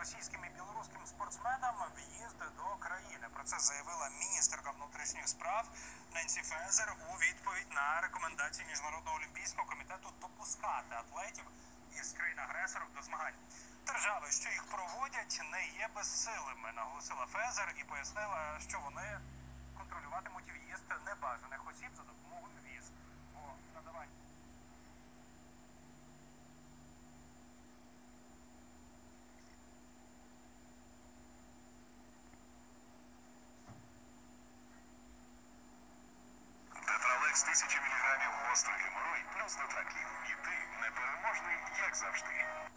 російським і білоруським спортсменам в'їзд до країни. Про це заявила міністерка внутрішніх справ Ненсі Фезер у відповідь на рекомендації Міжнародного олімпійського комітету допускати атлетів із країн-агресорів до змагань. Держави, що їх проводять, не є безсилими, наголосила Фезер і пояснила, що вони контролюватимуть в'їзд небажаних осіб за допомогою віз. Бо надавання Тетралек з 1000 мг гострий геморой плюс Дотраклін. І ти непереможний, як завжди.